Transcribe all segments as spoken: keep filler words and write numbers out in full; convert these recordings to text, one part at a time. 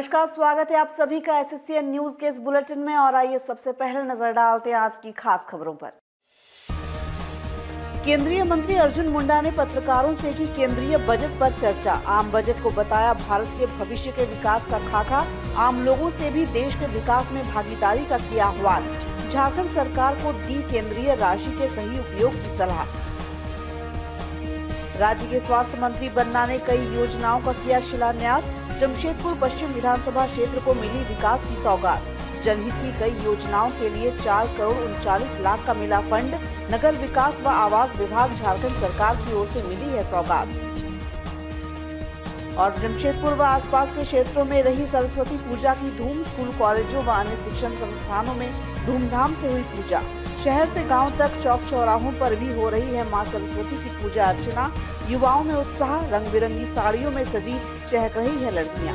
नमस्कार, स्वागत है आप सभी का एसएससीएन न्यूज के इस बुलेटिन में। और आइए सबसे पहले नजर डालते हैं आज की खास खबरों पर। केंद्रीय मंत्री अर्जुन मुंडा ने पत्रकारों से की केंद्रीय बजट पर चर्चा। आम बजट को बताया भारत के भविष्य के विकास का खाका। आम लोगों से भी देश के विकास में भागीदारी का किया आह्वान। झारखंड सरकार को दी केंद्रीय राशि के सही उपयोग की सलाह। राज्य के स्वास्थ्य मंत्री बन्ना ने कई योजनाओं का किया शिलान्यास। जमशेदपुर पश्चिम विधानसभा क्षेत्र को मिली विकास की सौगात। जनहित की कई योजनाओं के लिए चार करोड़ उनचालीस लाख का मिला फंड। नगर विकास व आवास विभाग झारखंड सरकार की ओर से मिली है सौगात। और जमशेदपुर व आसपास के क्षेत्रों में रही सरस्वती पूजा की धूम। स्कूल, कॉलेजों व अन्य शिक्षण संस्थानों में धूमधाम से हुई पूजा। शहर से गांव तक चौक चौराहों पर भी हो रही है मां सरस्वती की पूजा अर्चना। युवाओं में उत्साह, रंग बिरंगी साड़ियों में सजी चहक रही है लड़कियां।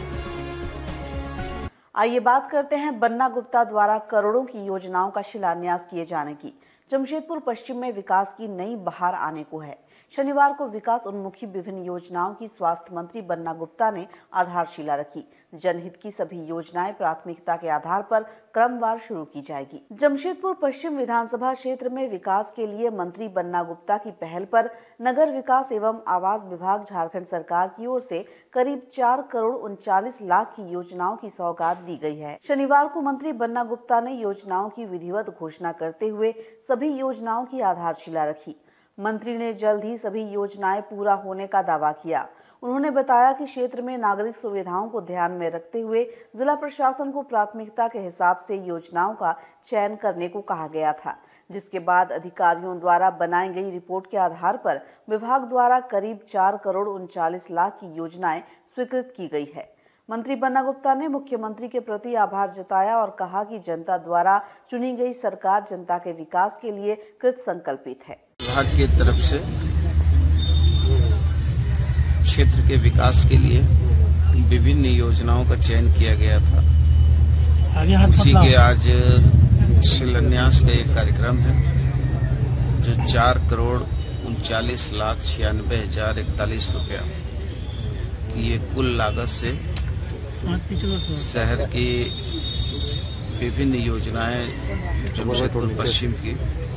आइए बात करते हैं बन्ना गुप्ता द्वारा करोड़ों की योजनाओं का शिलान्यास किए जाने की। जमशेदपुर पश्चिम में विकास की नई बहार आने को है। शनिवार को विकास उन्मुखी विभिन्न योजनाओं की स्वास्थ्य मंत्री बन्ना गुप्ता ने आधारशिला रखी। जनहित की सभी योजनाएं प्राथमिकता के आधार पर क्रमवार शुरू की जाएगी। जमशेदपुर पश्चिम विधानसभा क्षेत्र में विकास के लिए मंत्री बन्ना गुप्ता की पहल पर नगर विकास एवं आवास विभाग झारखंड सरकार की ओर से करीब चार करोड़ उनचालीस लाख की योजनाओं की सौगात दी गई है। शनिवार को मंत्री बन्ना गुप्ता ने योजनाओं की विधिवत घोषणा करते हुए सभी योजनाओं की आधारशिला रखी। मंत्री ने जल्द ही सभी योजनाएं पूरा होने का दावा किया। उन्होंने बताया कि क्षेत्र में नागरिक सुविधाओं को ध्यान में रखते हुए जिला प्रशासन को प्राथमिकता के हिसाब से योजनाओं का चयन करने को कहा गया था, जिसके बाद अधिकारियों द्वारा बनाई गई रिपोर्ट के आधार पर विभाग द्वारा करीब चार करोड़ उनचालीस लाख की योजनाएं स्वीकृत की गई है। मंत्री बन्ना गुप्ता ने मुख्यमंत्री के प्रति आभार जताया और कहा कि जनता द्वारा चुनी गई सरकार जनता के विकास के लिए कृत संकल्पित है। विभाग की तरफ से क्षेत्र के विकास के लिए विभिन्न योजनाओं का चयन किया गया था। उसी के आज शिलान्यास का एक कार्यक्रम है जो चार करोड़ उनचालीस लाख छियानवे हजार इकतालीस रुपया की ये कुल लागत से शहर की विभिन्न योजनाएं जमशेदपुर पश्चिम की,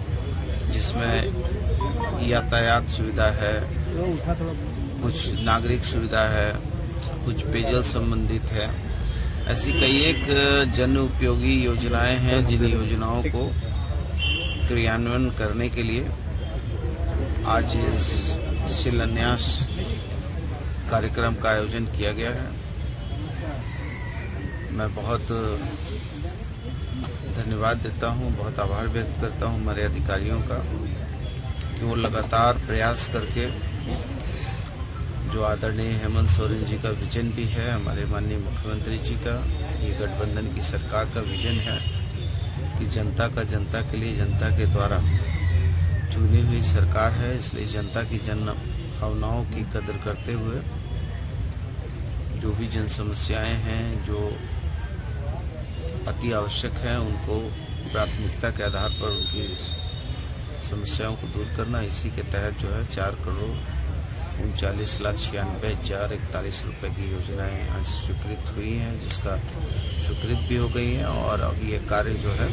जिसमें यातायात सुविधा है, कुछ नागरिक सुविधा है, कुछ पेयजल संबंधित है, ऐसी कई एक जन उपयोगी योजनाएं हैं जिन योजनाओं को क्रियान्वयन करने के लिए आज इस शिलान्यास कार्यक्रम का आयोजन किया गया है। मैं बहुत धन्यवाद देता हूं, बहुत आभार व्यक्त करता हूं हमारे अधिकारियों का कि वो लगातार प्रयास करके जो आदरणीय हेमंत सोरेन जी का विजन भी है, हमारे माननीय मुख्यमंत्री जी का, ये गठबंधन की सरकार का विजन है कि जनता का जनता के लिए, जनता के द्वारा चुनी हुई सरकार है। इसलिए जनता की जन भावनाओं की कदर करते हुए जो भी जन समस्याएं हैं, जो अति आवश्यक है, उनको प्राथमिकता के आधार पर उनकी समस्याओं को दूर करना, इसी के तहत जो है चार करोड़ उनचालीस लाख छियानवे हजार इकतालीस रुपये की योजनाएं आज स्वीकृत हुई हैं, जिसका स्वीकृत भी हो गई हैं। और अब ये कार्य जो है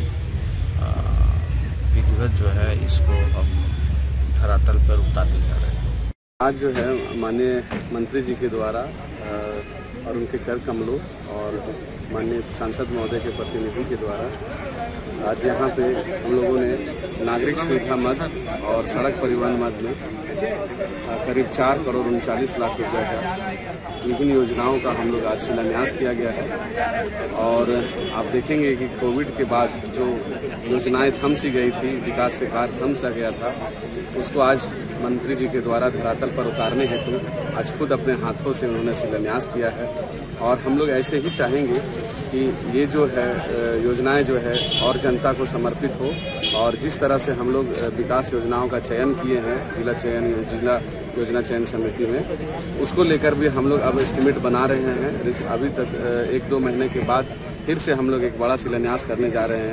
विधिवत जो है इसको अब धरातल पर उतारने जा रहे हैं। आज जो है माननीय मंत्री जी के द्वारा और उनके कर कमलों और माननीय सांसद महोदय के प्रतिनिधि के द्वारा आज यहाँ पे हम लोगों ने नागरिक सुविधा मद और सड़क परिवहन मद में करीब चार करोड़ उनचालीस लाख रुपए का विभिन्न योजनाओं का हम लोग आज शिलान्यास किया गया है। और आप देखेंगे कि कोविड के बाद जो योजनाएं थम सी गई थी, विकास के कार्य थम सा गया था, उसको आज मंत्री जी के द्वारा धरातल पर उतारने हेतु आज खुद अपने हाथों से उन्होंने शिलान्यास किया है। और हम लोग ऐसे ही चाहेंगे कि ये जो है योजनाएं जो है और जनता को समर्पित हो। और जिस तरह से हम लोग विकास योजनाओं का चयन किए हैं जिला चयन जिला योजना चयन समिति में, उसको लेकर भी हम लोग अब एस्टिमेट बना रहे हैं। अभी तक एक दो महीने के बाद फिर से हम लोग एक बड़ा शिलान्यास करने जा रहे हैं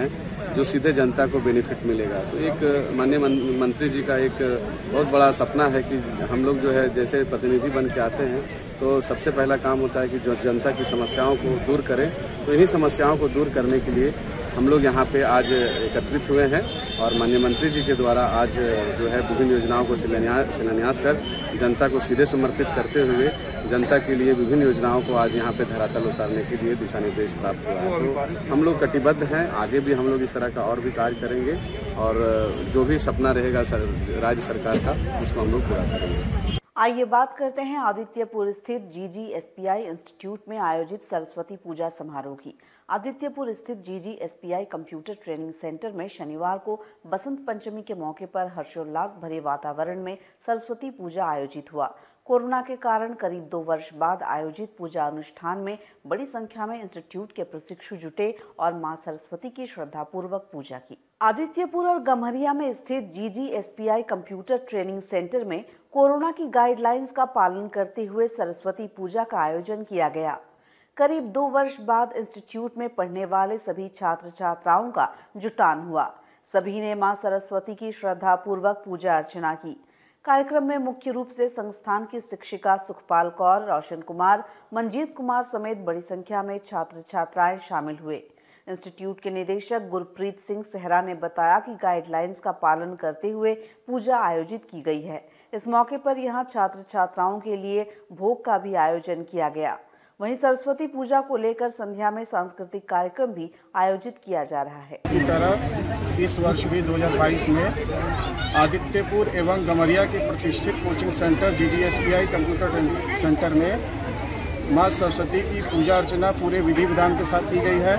जो सीधे जनता को बेनिफिट मिलेगा। तो एक माननीय मंत्री जी का एक बहुत बड़ा सपना है कि हम लोग जो है जैसे प्रतिनिधि बन के आते हैं तो सबसे पहला काम होता है कि जो जनता की समस्याओं को दूर करें। तो इन्हीं समस्याओं को दूर करने के लिए हम लोग यहाँ पे आज एकत्रित हुए हैं और माननीय मंत्री जी के द्वारा आज जो है विभिन्न योजनाओं को शिलान्यास शिलान्यास कर जनता को सीधे समर्पित करते हुए जनता के लिए विभिन्न योजनाओं को आज यहाँ पे धरातल उतारने के लिए दिशा निर्देश प्राप्त हुआ है। तो हम लोग कटिबद्ध हैं, आगे भी हम लोग इस तरह का और भी कार्य करेंगे और जो भी सपना रहेगा सर, राज्य सरकार का उसको हम लोग पूरा करेंगे। आइए बात करते हैं आदित्यपुर स्थित G G S P I institute में आयोजित सरस्वती पूजा समारोह की। आदित्यपुर स्थित G G S P I computer training centre में शनिवार को बसंत पंचमी के मौके पर हर्षोल्लास भरे वातावरण में सरस्वती पूजा आयोजित हुआ। कोरोना के कारण करीब दो वर्ष बाद आयोजित पूजा अनुष्ठान में बड़ी संख्या में इंस्टीट्यूट के प्रशिक्षु जुटे और मां सरस्वती की श्रद्धापूर्वक पूजा की। आदित्यपुर और गम्हरिया में स्थित G G S P I computer training centre में कोरोना की गाइडलाइंस का पालन करते हुए सरस्वती पूजा का आयोजन किया गया। करीब दो वर्ष बाद इंस्टीट्यूट में पढ़ने वाले सभी छात्र छात्राओं का जुटान हुआ। सभी ने मां सरस्वती की श्रद्धा पूर्वक पूजा अर्चना की। कार्यक्रम में मुख्य रूप से संस्थान की शिक्षिका सुखपाल कौर, रोशन कुमार, मंजीत कुमार समेत बड़ी संख्या में छात्र छात्राएं शामिल हुए। इंस्टीट्यूट के निदेशक गुरप्रीत सिंह सेहरा ने बताया कि गाइडलाइंस का पालन करते हुए पूजा आयोजित की गई है। इस मौके पर यहां छात्र छात्राओं के लिए भोग का भी आयोजन किया गया। वहीं सरस्वती पूजा को लेकर संध्या में सांस्कृतिक कार्यक्रम भी आयोजित किया जा रहा है। इसी तरह इस वर्ष भी दो हज़ार बाईस में आदित्यपुर एवं गम्हरिया के प्रतिष्ठित coaching centre G G S P I computer centre में मां सरस्वती की पूजा अर्चना पूरे विधि विधान के साथ की गई है।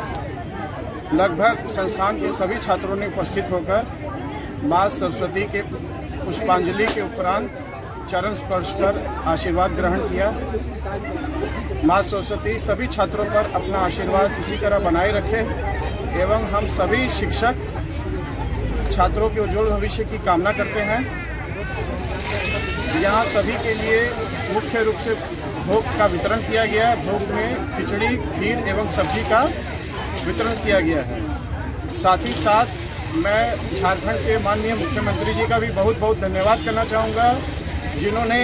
लगभग संस्थान के सभी छात्रों ने उपस्थित होकर मां सरस्वती के पुष्पांजलि के उपरांत चरण स्पर्श कर आशीर्वाद ग्रहण किया। मां सरस्वती सभी छात्रों पर अपना आशीर्वाद इसी तरह बनाए रखे एवं हम सभी शिक्षक छात्रों के उज्जवल भविष्य की कामना करते हैं। यहाँ सभी के लिए मुख्य रूप से भोग का वितरण किया गया है। भोग में खिचड़ी, खीर एवं सब्जी का वितरण किया गया है। साथ ही साथ मैं झारखंड के माननीय मुख्यमंत्री जी का भी बहुत बहुत धन्यवाद करना चाहूँगा, जिन्होंने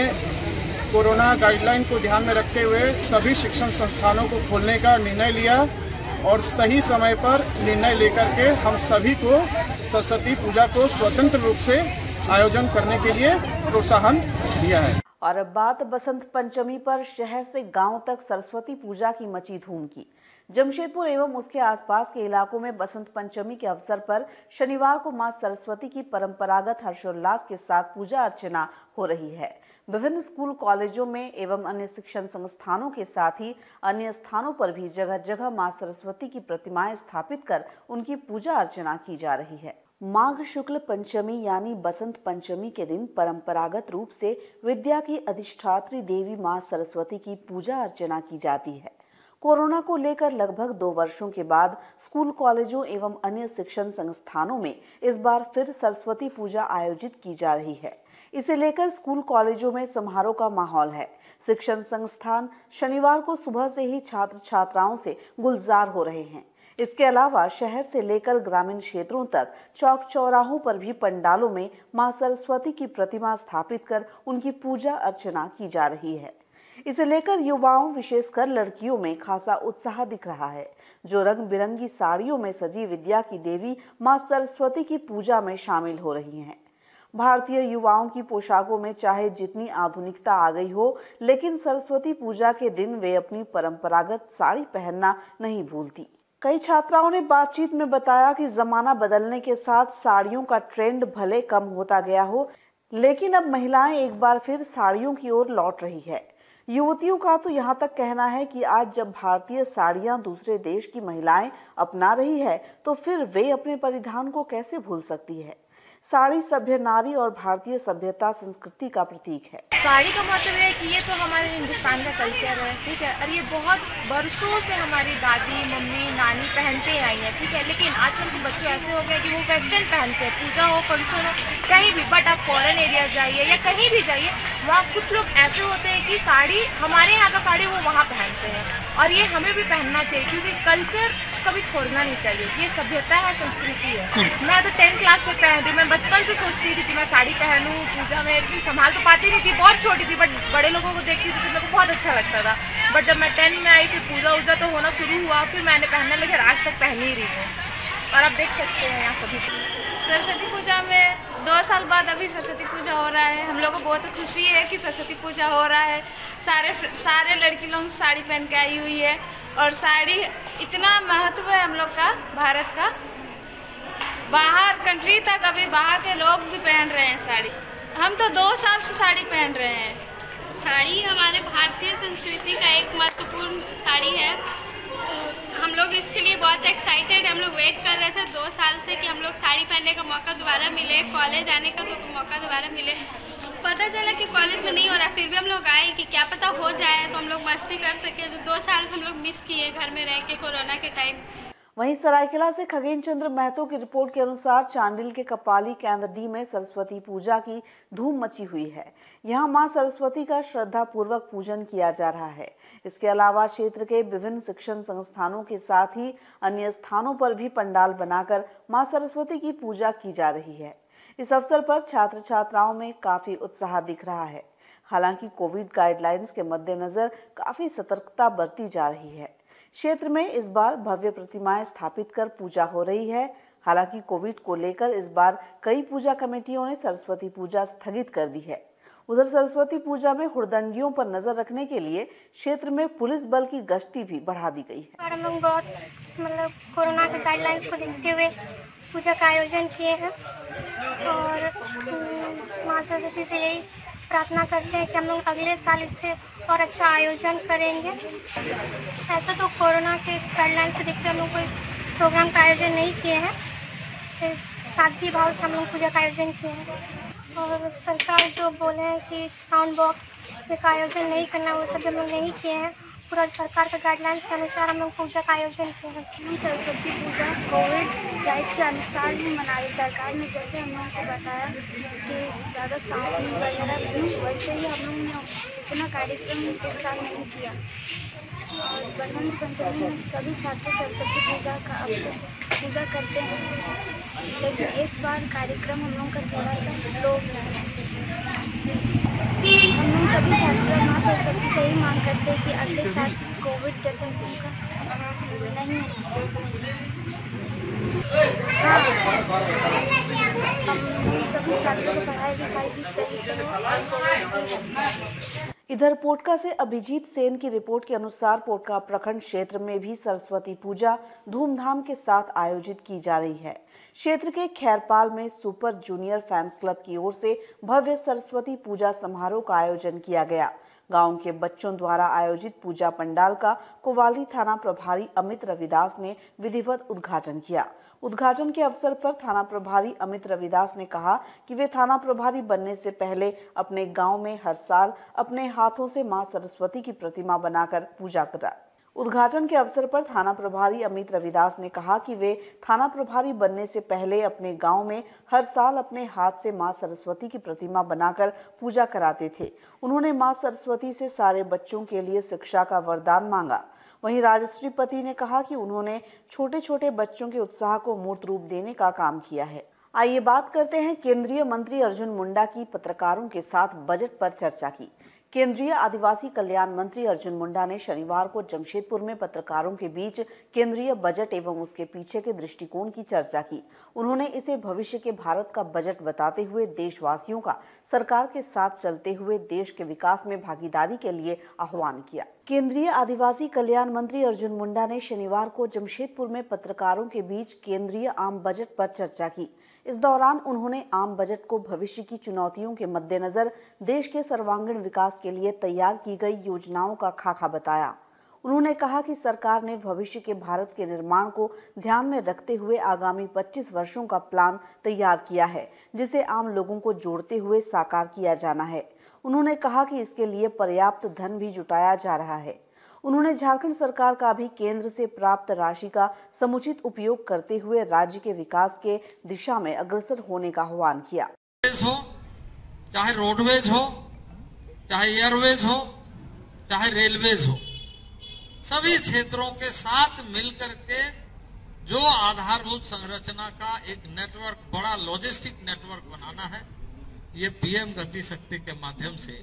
कोरोना गाइडलाइन को ध्यान में रखते हुए सभी शिक्षण संस्थानों को खोलने का निर्णय लिया और सही समय पर निर्णय लेकर के हम सभी को सरस्वती पूजा को स्वतंत्र रूप से आयोजन करने के लिए प्रोत्साहन दिया है। और अब बात बसंत पंचमी पर शहर से गांव तक सरस्वती पूजा की मची धूम की। जमशेदपुर एवं उसके आसपास के इलाकों में बसंत पंचमी के अवसर पर शनिवार को मां सरस्वती की परंपरागत हर्षोल्लास के साथ पूजा अर्चना हो रही है। विभिन्न स्कूल कॉलेजों में एवं अन्य शिक्षण संस्थानों के साथ ही अन्य स्थानों पर भी जगह जगह मां सरस्वती की प्रतिमाएं स्थापित कर उनकी पूजा अर्चना की जा रही है। माघ शुक्ल पंचमी यानी बसंत पंचमी के दिन परंपरागत रूप से विद्या की अधिष्ठात्री देवी मां सरस्वती की पूजा अर्चना की जाती है। कोरोना को लेकर लगभग दो वर्षों के बाद स्कूल कॉलेजों एवं अन्य शिक्षण संस्थानों में इस बार फिर सरस्वती पूजा आयोजित की जा रही है। इसे लेकर स्कूल कॉलेजों में समारोह का माहौल है। शिक्षण संस्थान शनिवार को सुबह से ही छात्र छात्राओं से गुलजार हो रहे हैं। इसके अलावा शहर से लेकर ग्रामीण क्षेत्रों तक चौक चौराहों पर भी पंडालों में मां सरस्वती की प्रतिमा स्थापित कर उनकी पूजा अर्चना की जा रही है। इसे लेकर युवाओं विशेषकर लड़कियों में खासा उत्साह दिख रहा है, जो रंग बिरंगी साड़ियों में सजी विद्या की देवी मां सरस्वती की पूजा में शामिल हो रही हैं। भारतीय युवाओं की पोशाकों में चाहे जितनी आधुनिकता आ गई हो, लेकिन सरस्वती पूजा के दिन वे अपनी परंपरागत साड़ी पहनना नहीं भूलती। कई छात्राओं ने बातचीत में बताया कि जमाना बदलने के साथ साड़ियों का ट्रेंड भले कम होता गया हो, लेकिन अब महिलाएं एक बार फिर साड़ियों की ओर लौट रही है। युवतियों का तो यहाँ तक कहना है कि आज जब भारतीय साड़ियाँ दूसरे देश की महिलाएं अपना रही है, तो फिर वे अपने परिधान को कैसे भूल सकती है। साड़ी सभ्य नारी और भारतीय सभ्यता संस्कृति का प्रतीक है। साड़ी का मतलब है कि ये तो हमारे हिंदुस्तान का कल्चर है, ठीक है, और ये बहुत बरसों से हमारी दादी मम्मी नानी पहनते आई है, ठीक है। लेकिन आजकल के बच्चे ऐसे हो गए कि वो वेस्टर्न पहनते हैं, पूजा हो, फंक्शन हो, कहीं भी। बट आप फॉरेन एरिया जाइए या कहीं भी जाइए, वहाँ कुछ लोग ऐसे होते हैं कि साड़ी हमारे यहाँ का साड़ी वो वहाँ पहनते हैं, और ये हमें भी पहनना चाहिए, क्योंकि कल्चर कभी छोड़ना नहीं चाहिए। ये सभ्यता है, संस्कृति है। मैं तो टेंथ क्लास से पहन रही, मैं बचपन से सोचती थी कि मैं साड़ी पहनूं पूजा में, लेकिन संभाल तो पाती नहीं थी, बहुत छोटी थी, बट बड़े लोगों को देखती थी तो मेरे को बहुत अच्छा लगता था। बट जब मैं टेंथ में आई, फिर पूजा वूजा तो होना शुरू हुआ, फिर मैंने पहनने लगे, आज तक पहन ही रही हूँ। और आप देख सकते हैं यहाँ सभी सरस्वती पूजा में दो साल बाद अभी सरस्वती पूजा हो रहा है। हम लोग को बहुत खुशी है कि सरस्वती पूजा हो रहा है। सारे सारे लड़की लोग साड़ी पहन के आई हुई है और साड़ी इतना महत्व है हम लोग का, भारत का। बाहर कंट्री तक अभी बाहर के लोग भी पहन रहे हैं साड़ी। हम तो दो साल से साड़ी पहन रहे हैं। साड़ी हमारे भारतीय संस्कृति का एक महत्वपूर्ण साड़ी है। हम लोग इसके लिए बहुत एक्साइटेड, हम लोग वेट कर रहे थे दो साल से कि हम लोग साड़ी पहनने का मौका दोबारा मिले, कॉलेज आने का तो मौका दोबारा मिले। पता चला कि कॉलेज में नहीं हो रहा, फिर भी हम लोग आए कि क्या पता हो जाए तो हम लोग मस्ती कर सके। जो दो साल हम लोग मिस किए घर में रह के कोरोना के टाइम। वहीं सरायकेला से खगेन चंद्र महतो की रिपोर्ट के अनुसार चांडिल के कपाली केंद्र डी में सरस्वती पूजा की धूम मची हुई है। यहां मां सरस्वती का श्रद्धा पूर्वक पूजन किया जा रहा है। इसके अलावा क्षेत्र के विभिन्न शिक्षण संस्थानों के साथ ही अन्य स्थानों पर भी पंडाल बनाकर मां सरस्वती की पूजा की जा रही है। इस अवसर पर छात्र छात्राओं में काफी उत्साह दिख रहा है। हालांकि कोविड गाइडलाइंस के मद्देनजर काफी सतर्कता बरती जा रही है। क्षेत्र में इस बार भव्य प्रतिमाएं स्थापित कर पूजा हो रही है। हालांकि कोविड को लेकर इस बार कई पूजा कमेटियों ने सरस्वती पूजा स्थगित कर दी है। उधर सरस्वती पूजा में हुड़दंगियों पर नजर रखने के लिए क्षेत्र में पुलिस बल की गश्ती भी बढ़ा दी गई है। और हम लोग बहुत मतलब कोरोना के गाइडलाइंस को देखते हुए पूजा का आयोजन किए हैं और मां सरस्वती से यही प्रार्थना करते हैं कि हम लोग अगले साल इससे और अच्छा आयोजन करेंगे। ऐसा तो कोरोना के गाइडलाइंस को देखते हम लोग कोई प्रोग्राम का आयोजन नहीं किए हैं, सादगी भाव से हम लोग पूजा का आयोजन किए हैं। और सरकार जो बोले हैं कि साउंड बॉक्स का आयोजन नहीं करना, वो सब हम लोग नहीं किए हैं। पूरा सरकार के गाइडलाइंस के अनुसार हम लोग पूजा का आयोजन किए हैं। सरस्वती पूजा कोविड गाइड के अनुसार ही मनाई। सरकार ने जैसे हम लोगों को बताया कि ज़्यादा साउंड वगैरह नहीं, वैसे ही हम लोग ने इतना कार्यक्रम एक साल नहीं किया। और बसंत पंचमी में सभी छात्र सरस्वती पूजा का अवसर पूजा करते हैं, लेकिन इस बार कार्यक्रम हम लोगों का थोड़ा सा लो है। हम लोग सभी छात्र माँ सरस्वती से ही मांग करते हैं कि अगले साल कोविड जैसे उनका नहीं हाँ हम सभी छात्रों को पढ़ाई लिखाई भी सही से हो। इधर पोटका से अभिजीत सेन की रिपोर्ट के अनुसार पोटका प्रखंड क्षेत्र में भी सरस्वती पूजा धूमधाम के साथ आयोजित की जा रही है। क्षेत्र के खैरपाल में सुपर जूनियर फैंस क्लब की ओर से भव्य सरस्वती पूजा समारोह का आयोजन किया गया। गांव के बच्चों द्वारा आयोजित पूजा पंडाल का कोवाली थाना प्रभारी अमित रविदास ने विधिवत उद्घाटन किया। उद्घाटन के अवसर पर थाना प्रभारी अमित रविदास ने कहा कि वे थाना प्रभारी बनने से पहले अपने गांव में हर साल अपने हाथों से मां सरस्वती की प्रतिमा बनाकर पूजा करा। उद्घाटन के अवसर पर थाना प्रभारी अमित रविदास ने कहा कि वे थाना प्रभारी बनने से पहले अपने गांव में हर साल अपने हाथ से मां सरस्वती की प्रतिमा बनाकर पूजा कराते थे। उन्होंने मां सरस्वती से सारे बच्चों के लिए शिक्षा का वरदान मांगा। वहीं राजश्री पति ने कहा कि उन्होंने छोटे छोटे बच्चों के उत्साह को मूर्त रूप देने का काम किया है। आइए बात करते हैं केंद्रीय मंत्री अर्जुन मुंडा की पत्रकारों के साथ बजट पर चर्चा की। केंद्रीय आदिवासी कल्याण मंत्री अर्जुन मुंडा ने शनिवार को जमशेदपुर में पत्रकारों के बीच केंद्रीय बजट एवं उसके पीछे के दृष्टिकोण की चर्चा की। उन्होंने इसे भविष्य के भारत का बजट बताते हुए देशवासियों का सरकार के साथ चलते हुए देश के विकास में भागीदारी के लिए आह्वान किया। केंद्रीय आदिवासी कल्याण मंत्री अर्जुन मुंडा ने शनिवार को जमशेदपुर में पत्रकारों के बीच केंद्रीय आम बजट पर चर्चा की। इस दौरान उन्होंने आम बजट को भविष्य की चुनौतियों के मद्देनजर देश के सर्वांगीण विकास के लिए तैयार की गई योजनाओं का खाका बताया। उन्होंने कहा कि सरकार ने भविष्य के भारत के निर्माण को ध्यान में रखते हुए आगामी पच्चीस वर्षों का प्लान तैयार किया है, जिसे आम लोगों को जोड़ते हुए साकार किया जाना है। उन्होंने कहा कि इसके लिए पर्याप्त धन भी जुटाया जा रहा है। उन्होंने झारखंड सरकार का भी केंद्र से प्राप्त राशि का समुचित उपयोग करते हुए राज्य के विकास के दिशा में अग्रसर होने का आह्वान किया। हो, चाहे रोडवेज हो, चाहे एयरवेज हो, चाहे रेलवेज हो, सभी क्षेत्रों के साथ मिलकर के जो आधारभूत संरचना का एक नेटवर्क, बड़ा लॉजिस्टिक नेटवर्क बनाना है, ये पीएम गति शक्ति के माध्यम से,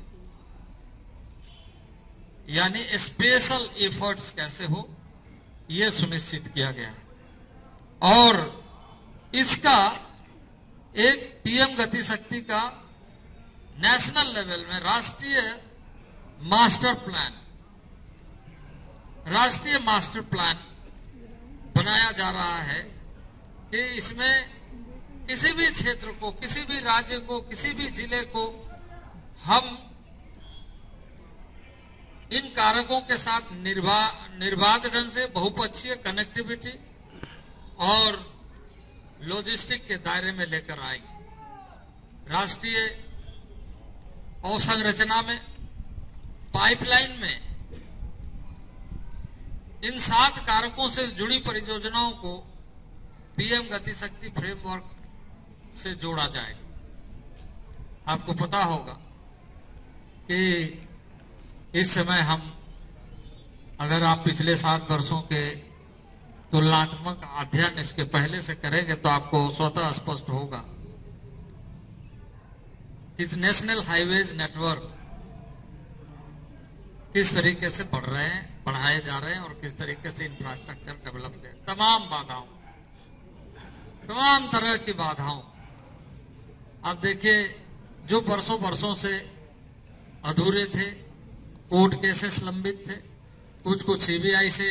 यानी स्पेशल एफर्ट्स कैसे हो, ये सुनिश्चित किया गया है। और इसका एक पीएम गति शक्ति का नेशनल लेवल में राष्ट्रीय मास्टर प्लान राष्ट्रीय मास्टर प्लान बनाया जा रहा है कि इसमें किसी भी क्षेत्र को, किसी भी राज्य को, किसी भी जिले को हम इन कारकों के साथ निर्बा निर्बाध ढंग से बहुपक्षीय कनेक्टिविटी और लॉजिस्टिक के दायरे में लेकर आएंगे। राष्ट्रीय अवसंरचना में, पाइपलाइन में इन सात कारकों से जुड़ी परियोजनाओं को पीएम गति शक्ति फ्रेमवर्क से जोड़ा जाएगा। आपको पता होगा कि इस समय हम, अगर आप पिछले सात वर्षों के तुलनात्मक अध्ययन इसके पहले से करेंगे तो आपको स्वतः स्पष्ट होगा इस नेशनल हाईवेज नेटवर्क किस तरीके से बढ़ रहे हैं, बढ़ाए जा रहे हैं और किस तरीके से इंफ्रास्ट्रक्चर डेवलप किया। तमाम बाधाओं, तमाम तरह की बाधाओं, आप देखिए जो वर्षों वर्षों से अधूरे थे, कोर्ट केसेस लंबित थे, कुछ कुछ सीबीआई से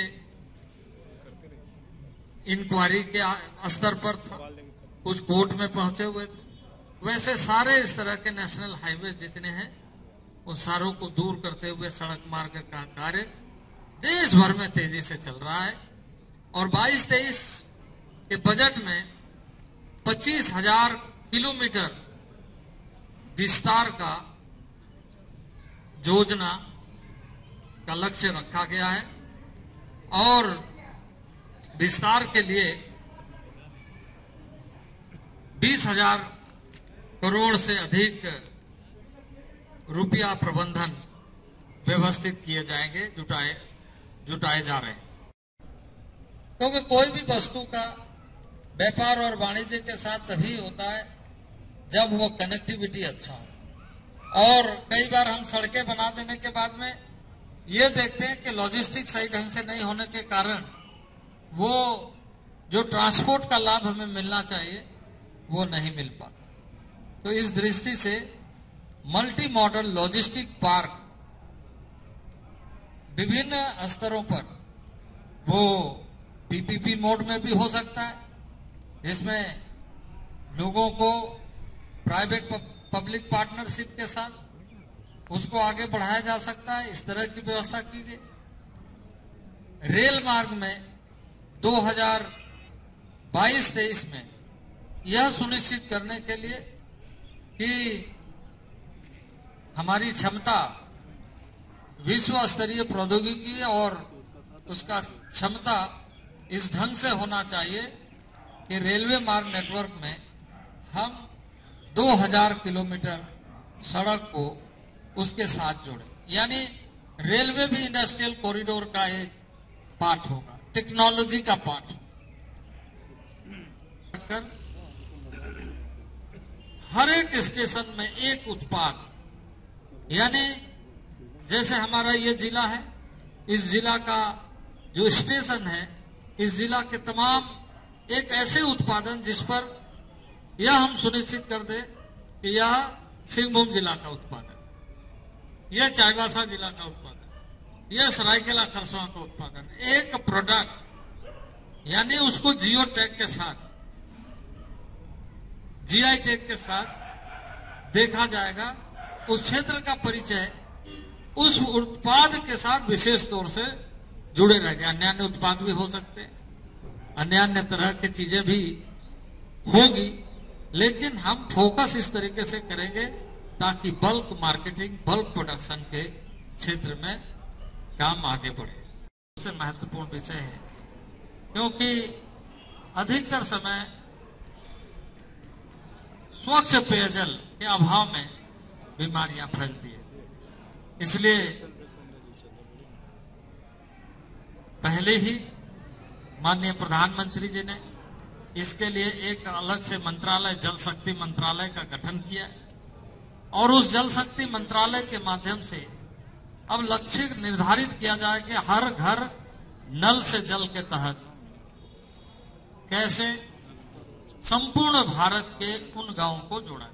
इंक्वायरी के स्तर पर था, कुछ कोर्ट में पहुंचे हुए थे, वैसे सारे इस तरह के नेशनल हाईवे जितने हैं उन सारों को दूर करते हुए सड़क मार्ग का कार्य देश भर में तेजी से चल रहा है। और बाईस तेईस के बजट में पच्चीस हजार किलोमीटर विस्तार का योजना का लक्ष्य रखा गया है और विस्तार के लिए बीस हजार करोड़ से अधिक रुपया प्रबंधन व्यवस्थित किए जाएंगे, जुटाए जुटाए जा रहे हैं। क्योंकि कोई भी वस्तु का व्यापार और वाणिज्य के साथ तभी होता है जब वो कनेक्टिविटी अच्छा हो। और कई बार हम सड़कें बना देने के बाद में ये देखते हैं कि लॉजिस्टिक सही ढंग से नहीं होने के कारण वो जो ट्रांसपोर्ट का लाभ हमें मिलना चाहिए वो नहीं मिल पाता। तो इस दृष्टि से मल्टी मॉडल लॉजिस्टिक पार्क विभिन्न स्तरों पर, वो पीपीपी मोड में भी हो सकता है, इसमें लोगों को प्राइवेट पब्लिक पार्टनरशिप के साथ उसको आगे बढ़ाया जा सकता है, इस तरह की व्यवस्था की गई। रेल मार्ग में दो हज़ार बाईस तेईस में यह सुनिश्चित करने के लिए कि हमारी क्षमता विश्व स्तरीय प्रौद्योगिकी और उसका क्षमता इस ढंग से होना चाहिए कि रेलवे मार्ग नेटवर्क में हम दो हज़ार किलोमीटर सड़क को उसके साथ जोड़ें। यानी रेलवे भी इंडस्ट्रियल कॉरिडोर का एक पार्ट होगा, टेक्नोलॉजी का पार्ट। हर एक स्टेशन में एक उत्पाद, यानी जैसे हमारा ये जिला है, इस जिला का जो स्टेशन है, इस जिला के तमाम एक ऐसे उत्पादन जिस पर यह हम सुनिश्चित कर दे कि यह सिंहभूम जिला का उत्पादन, यह चाईबासा जिला का उत्पादन, यह सरायकेला खरसावां का उत्पादन, एक प्रोडक्ट, यानी उसको जियो टैग के साथ, जीआई टैग के साथ देखा जाएगा। उस क्षेत्र का परिचय उस उत्पाद के साथ विशेष तौर से जुड़े रहेंगे। अन्य अन्य उत्पाद भी हो सकते हैं, अन्य अन्य तरह की चीजें भी होगी, लेकिन हम फोकस इस तरीके से करेंगे ताकि बल्क मार्केटिंग, बल्क प्रोडक्शन के क्षेत्र में काम आगे बढ़े। सबसे महत्वपूर्ण विषय है क्योंकि अधिकतर समय स्वच्छ पेयजल के अभाव में बीमारियां फैलती है। इसलिए पहले ही माननीय प्रधानमंत्री जी ने इसके लिए एक अलग से मंत्रालय जल शक्ति मंत्रालय का गठन किया और उस जल शक्ति मंत्रालय के माध्यम से अब लक्ष्य निर्धारित किया जाए कि हर घर नल से जल के तहत कैसे संपूर्ण भारत के उन गांवों को जोड़ा।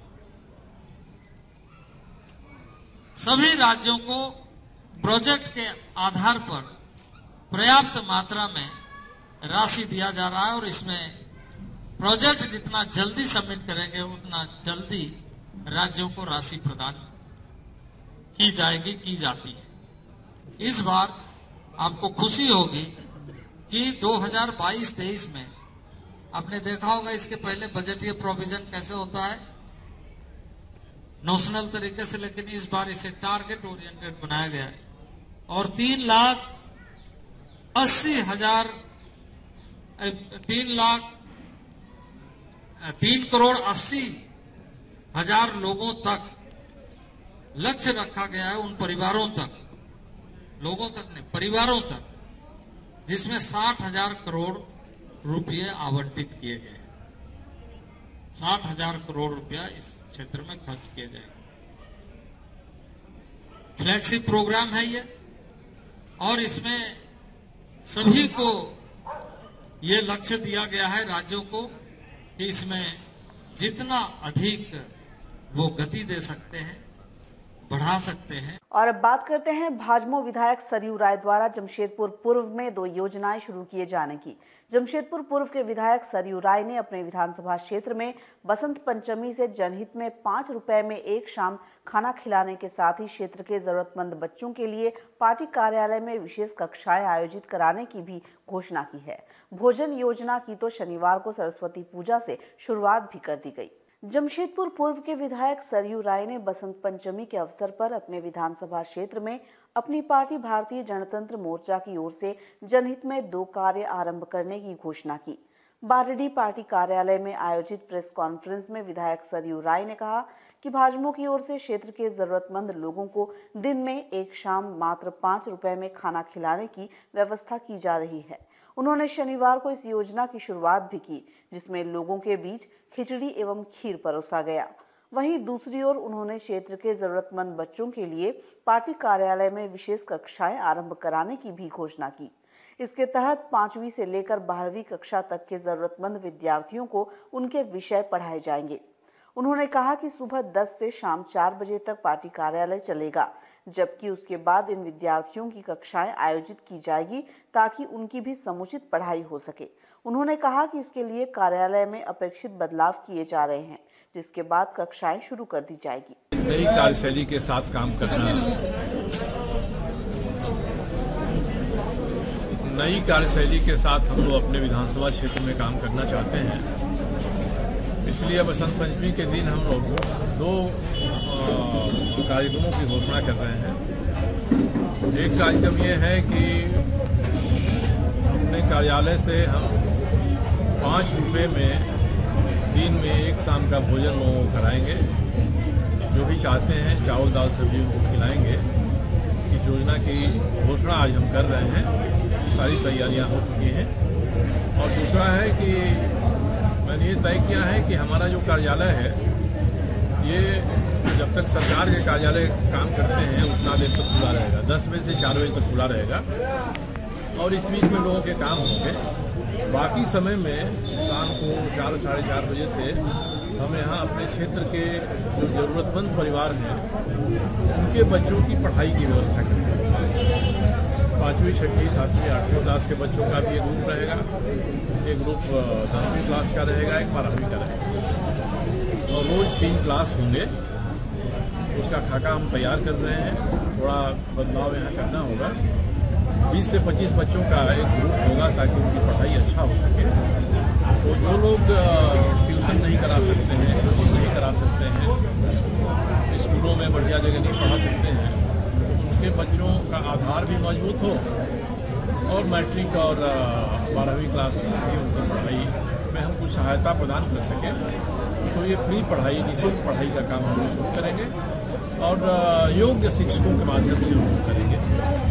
सभी राज्यों को प्रोजेक्ट के आधार पर पर्याप्त मात्रा में राशि दिया जा रहा है और इसमें प्रोजेक्ट जितना जल्दी सबमिट करेंगे उतना जल्दी राज्यों को राशि प्रदान की जाएगी, की जाती है। इस बार आपको खुशी होगी कि दो हज़ार बाईस तेईस में आपने देखा होगा इसके पहले बजटीय प्रोविजन कैसे होता है नोशनल तरीके से, लेकिन इस बार इसे टारगेट ओरिएंटेड बनाया गया है और तीन लाख अस्सी हजार तीन लाख तीन करोड़ अस्सी हजार लोगों तक लक्ष्य रखा गया है, उन परिवारों तक, लोगों तक नहीं परिवारों तक, जिसमें साठ हजार करोड़ रुपये आवंटित किए गए। साठ हजार करोड़ रुपया इस क्षेत्र में खर्च किए जाएंगे। फ्लैगशिप प्रोग्राम है ये और इसमें सभी को ये लक्ष्य दिया गया है राज्यों को कि इसमें जितना अधिक वो गति दे सकते हैं बढ़ा सकते हैं। और अब बात करते हैं भाजपा विधायक सरयू राय द्वारा जमशेदपुर पूर्व में दो योजनाएं शुरू किए जाने की। जमशेदपुर पूर्व के विधायक सरयू राय ने अपने विधानसभा क्षेत्र में बसंत पंचमी से जनहित में पाँच रुपए में एक शाम खाना खिलाने के साथ ही क्षेत्र के जरूरतमंद बच्चों के लिए पार्टी कार्यालय में विशेष कक्षाएं आयोजित कराने की भी घोषणा की है। भोजन योजना की तो शनिवार को सरस्वती पूजा से शुरुआत भी कर दी गई। जमशेदपुर पूर्व के विधायक सरयू राय ने बसंत पंचमी के अवसर पर अपने विधानसभा क्षेत्र में अपनी पार्टी भारतीय जनतंत्र मोर्चा की ओर से जनहित में दो कार्य आरंभ करने की घोषणा की। बारडीह पार्टी कार्यालय में आयोजित प्रेस कॉन्फ्रेंस में विधायक सरयू राय ने कहा कि भाजपा की ओर से क्षेत्र के जरूरतमंद लोगों को दिन में एक शाम मात्र पाँच रुपए में खाना खिलाने की व्यवस्था की जा रही है। उन्होंने शनिवार को इस योजना की शुरुआत भी की, जिसमें लोगों के बीच खिचड़ी एवं खीर परोसा गया। वहीं दूसरी ओर उन्होंने क्षेत्र के जरूरतमंद बच्चों के लिए पार्टी कार्यालय में विशेष कक्षाएं आरंभ कराने की भी घोषणा की। इसके तहत पांचवी से लेकर बारहवीं कक्षा तक के जरूरतमंद विद्यार्थियों को उनके विषय पढ़ाए जाएंगे। उन्होंने कहा कि सुबह दस से शाम चार बजे तक पार्टी कार्यालय चलेगा, जबकि उसके बाद इन विद्यार्थियों की कक्षाएं आयोजित की जाएगी ताकि उनकी भी समुचित पढ़ाई हो सके। उन्होंने कहा कि इसके लिए कार्यालय में अपेक्षित बदलाव किए जा रहे हैं, जिसके बाद कक्षाएं शुरू कर दी जाएगी। नई कार्यशैली के साथ काम करना, नई कार्यशैली के साथ हम लोग अपने विधानसभा क्षेत्र में काम करना चाहते हैं। इसलिए बसंत पंचमी के दिन हम लोग दो कार्यक्रमों की घोषणा कर रहे हैं। एक कार्यक्रम ये है कि अपने कार्यालय से हम पाँच रुपये में दिन में एक शाम का भोजन लोगों को कराएंगे। जो भी चाहते हैं चावल दाल सब्जी उनको खिलाएंगे। इस योजना की घोषणा आज हम कर रहे हैं। सारी तैयारियां हो चुकी हैं। और दूसरा है कि मैंने ये तय किया है कि हमारा जो कार्यालय है ये जब तक सरकार के कार्यालय काम करते हैं उतना देर तक खुला रहेगा, दस बजे से चार बजे तक खुला रहेगा और इस बीच में लोगों के काम होंगे। बाकी समय में शाम को चार साढ़े चार बजे से हम यहाँ अपने क्षेत्र के जो ज़रूरतमंद परिवार हैं उनके बच्चों की पढ़ाई की व्यवस्था करेंगे। पाँचवीं छठी सातवीं आठवीं क्लास के बच्चों का भी एक ग्रुप रहेगा, एक ग्रुप दसवीं क्लास का रहेगा, एक बारहवीं का रहेगा और रोज़ तीन क्लास होंगे। उसका खाका हम तैयार कर रहे हैं। थोड़ा बदलाव यहाँ करना होगा। बीस से पच्चीस बच्चों का एक ग्रुप होगा ताकि उनकी पढ़ाई अच्छा हो सके। तो जो लोग ट्यूशन नहीं करा सकते हैं, कोचिंग नहीं करा सकते हैं, स्कूलों में बढ़िया जगह नहीं पढ़ा सकते हैं, उनके बच्चों का आधार भी मजबूत हो और मैट्रिक और बारहवीं क्लास की उनकी पढ़ाई में हम कुछ सहायता प्रदान कर सकें। तो ये फ्री पढ़ाई, निःशुल्क पढ़ाई का काम हम शुरू करेंगे और योग्य शिक्षकों के माध्यम से हम करेंगे।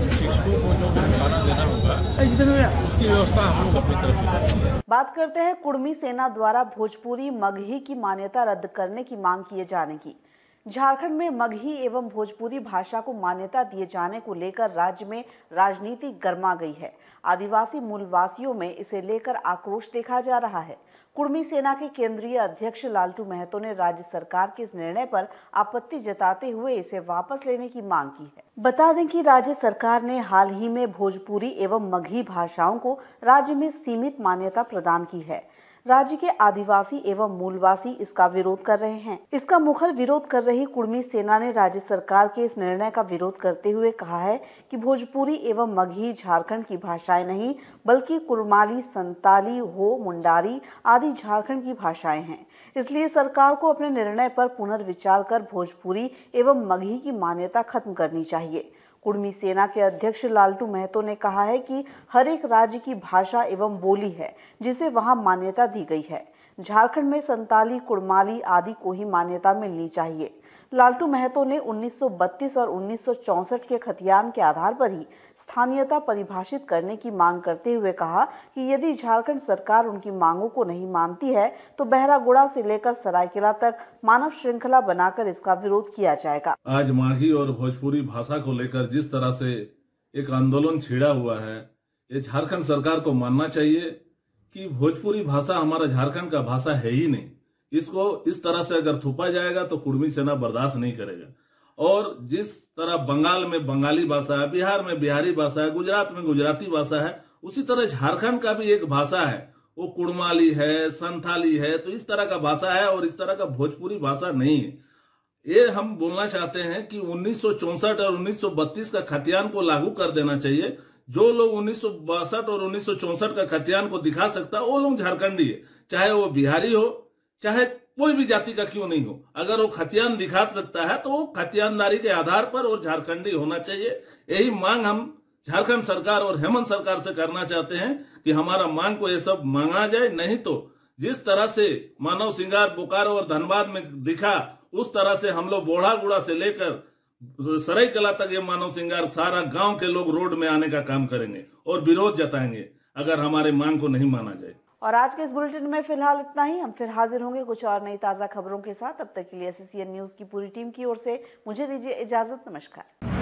शिक्षकों को जो भी खाना देना होगा उसकी व्यवस्था हम लोग अपनी तरफ से करेंगे। बात करते हैं कुर्मी सेना द्वारा भोजपुरी मगही की मान्यता रद्द करने की मांग किए जाने की। झारखंड में मगही एवं भोजपुरी भाषा को मान्यता दिए जाने को लेकर राज्य में राजनीति गर्मा गई है। आदिवासी मूलवासियों में इसे लेकर आक्रोश देखा जा रहा है। कुर्मी सेना के केंद्रीय अध्यक्ष लालटू महतो ने राज्य सरकार के इस निर्णय पर आपत्ति जताते हुए इसे वापस लेने की मांग की है। बता दें कि राज्य सरकार ने हाल ही में भोजपुरी एवं मगही भाषाओं को राज्य में सीमित मान्यता प्रदान की है। राज्य के आदिवासी एवं मूलवासी इसका विरोध कर रहे हैं। इसका मुखर विरोध कर रही कुर्मी सेना ने राज्य सरकार के इस निर्णय का विरोध करते हुए कहा है कि भोजपुरी एवं मगही झारखंड की भाषाएं नहीं बल्कि कुरमाली, संताली, हो, मुंडारी आदि झारखंड की भाषाएं हैं। इसलिए सरकार को अपने निर्णय पर पुनर्विचार कर भोजपुरी एवं मगही की मान्यता खत्म करनी चाहिए। कुर्मी सेना के अध्यक्ष लालटू महतो ने कहा है कि हर एक राज्य की भाषा एवं बोली है जिसे वहां मान्यता दी गई है। झारखंड में संताली, कुड़माली आदि को ही मान्यता मिलनी चाहिए। लालटू महतो ने उन्नीस सौ बत्तीस और उन्नीस सौ चौसठ के खतियान के आधार पर ही स्थानीयता परिभाषित करने की मांग करते हुए कहा कि यदि झारखंड सरकार उनकी मांगों को नहीं मानती है तो बहरागोड़ा से लेकर सरायकेला तक मानव श्रृंखला बनाकर इसका विरोध किया जाएगा। आज माघी और भोजपुरी भाषा को लेकर जिस तरह से एक आंदोलन छिड़ा हुआ है, ये झारखंड सरकार को मानना चाहिए कि भोजपुरी भाषा हमारा झारखंड का भाषा है ही नहीं। इसको इस तरह से अगर थोपा जाएगा तो कुर्मी सेना बर्दाश्त नहीं करेगा। और जिस तरह बंगाल में बंगाली भाषा है, बिहार में बिहारी भाषा है, गुजरात में गुजराती भाषा है, उसी तरह झारखंड का भी एक भाषा है, वो कुड़माली है, संथाली है। तो इस तरह का भाषा है और इस तरह का भोजपुरी भाषा नहीं है। ये हम बोलना चाहते हैं कि उन्नीस सौ चौसठ और उन्नीस सौ बत्तीस का खतियान को लागू कर देना चाहिए। जो लोग उन्नीस सौ बासठ और उन्नीस सौ चौसठ का खतियान को दिखा सकता है वो लोग झारखंडी है, चाहे वो बिहारी हो चाहे कोई भी जाति का क्यों नहीं हो। अगर वो खतियान दिखा सकता है तो वो खतियानदारी के आधार पर और झारखंडी होना चाहिए। यही मांग हम झारखंड सरकार और हेमंत सरकार से करना चाहते हैं कि हमारा मांग को ये सब मांगा जाए। नहीं तो जिस तरह से मानव सिंगार बोकारो और धनबाद में दिखा उस तरह से हम लोग बोढ़ागुड़ा से लेकर सरायकला तक ये मानव सिंगार सारा गांव के लोग रोड में आने का काम करेंगे और विरोध जताएंगे अगर हमारे मांग को नहीं माना जाए। और आज के इस बुलेटिन में फिलहाल इतना ही। हम फिर हाजिर होंगे कुछ और नई ताजा खबरों के साथ। तब तक के लिए S C C N news की पूरी टीम की ओर से मुझे दीजिए इजाजत। नमस्कार।